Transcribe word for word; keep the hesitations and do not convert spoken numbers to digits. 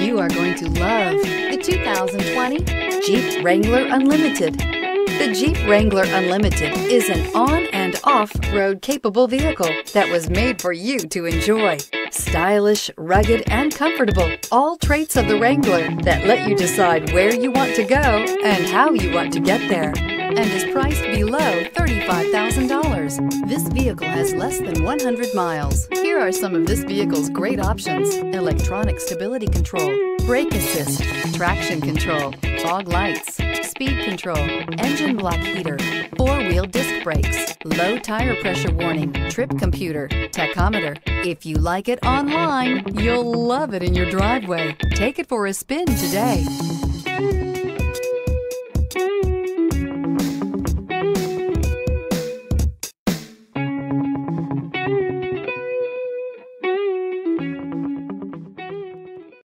You are going to love the two thousand twenty Jeep Wrangler Unlimited. The Jeep Wrangler Unlimited is an on- and off-road capable vehicle that was made for you to enjoy. Stylish, rugged, and comfortable, all traits of the Wrangler that let you decide where you want to go and how you want to get there, and is priced below thirty-five thousand dollars. This vehicle has less than one hundred miles. Here are some of this vehicle's great options: electronic stability control, brake assist, traction control, fog lights, speed control, engine block heater, four-wheel disc brakes, low tire pressure warning, trip computer, tachometer. If you like it online, you'll love it in your driveway. Take it for a spin today.